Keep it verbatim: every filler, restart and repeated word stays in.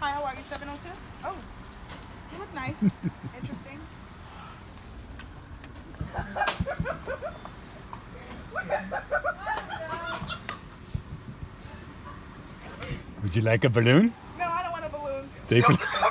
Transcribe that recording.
Hi, how are you? seven oh two? Oh, you look nice. Interesting. Would you like a balloon? No, I don't want a balloon. David.